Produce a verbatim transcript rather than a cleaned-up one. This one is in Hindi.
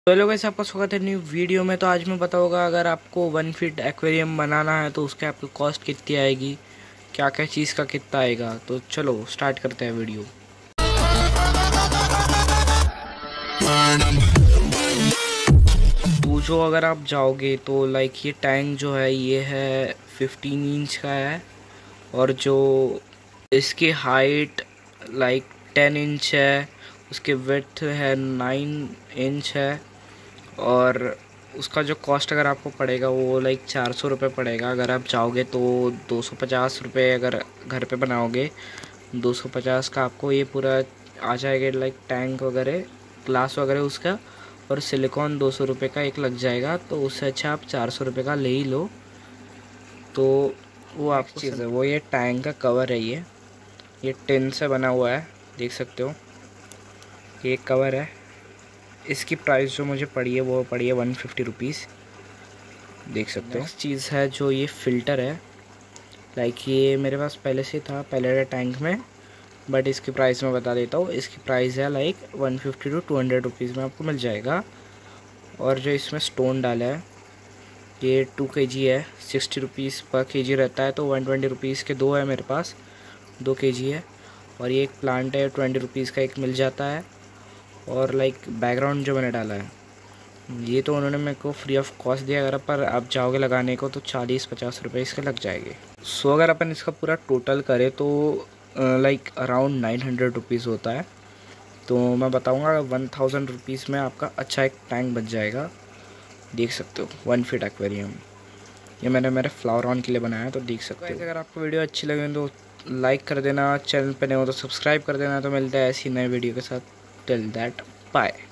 तो हेलो गाइस, आपका स्वागत है न्यू वीडियो में। तो आज मैं बताऊंगा अगर आपको वन फीट एक्वेरियम बनाना है तो उसके आपकी कॉस्ट कितनी आएगी, क्या क्या चीज़ का कितना आएगा। तो चलो स्टार्ट करते हैं वीडियो। तो जो अगर आप जाओगे तो लाइक ये टैंक जो है ये है फिफ्टीन इंच का है, और जो इसकी हाइट लाइक टेन इंच है, उसके विड्थ है नाइन इंच है, और उसका जो कॉस्ट अगर आपको पड़ेगा वो लाइक चार सौ रुपये पड़ेगा। अगर आप जाओगे तो दो सौ पचास रुपये, अगर घर पे बनाओगे दो सौ पचास का आपको ये पूरा आ जाएगा, लाइक टैंक वगैरह ग्लास वगैरह उसका, और सिलिकॉन दो सौ रुपये का एक लग जाएगा। तो उससे अच्छा आप चार सौ रुपये का ले ही लो। तो वो आपकी चीज़ है, वो ये टैंक का कवर है, ये ये टिन से बना हुआ है, देख सकते हो ये कवर है। इसकी प्राइस जो मुझे पड़ी है वो पड़ी है वन फिफ्टी रुपीज़, देख सकते हो। चीज़ है जो ये फ़िल्टर है, लाइक ये मेरे पास पहले से था पहले टैंक में, बट इसकी प्राइस मैं बता देता हूँ। इसकी प्राइस है like one fifty to two hundred rupees में आपको मिल जाएगा। और जो इसमें स्टोन डाला है ये टू के जी है, सिक्सटी रुपीज़ पर के जी रहता है, तो वन ट्वेंटी रुपीज़ के दो है मेरे पास, दो के जी है। और ये एक प्लांट है, ट्वेंटी रुपीज़ का एक मिल जाता है। और लाइक बैकग्राउंड जो मैंने डाला है ये तो उन्होंने मेरे को फ्री ऑफ कॉस्ट दिया, अगर पर आप जाओगे लगाने को तो चालीस पचास रुपये इसके लग जाएंगे। सो so, अगर अपन इसका पूरा टोटल करें तो like around nine hundred rupees होता है। तो मैं बताऊंगा वन थाउजेंड रुपीज़ में आपका अच्छा एक टैंक बच जाएगा, देख सकते हो। वन फीट एक्वेरियम ये मैंने मेरे फ्लावर ऑन के लिए बनाया है, तो देख सकते हो। अगर आपको वीडियो अच्छी लगे तो लाइक कर देना, चैनल पर नए हो तो सब्सक्राइब कर देना। तो मिलता है ऐसी नए वीडियो के साथ, टिल दैट बाय।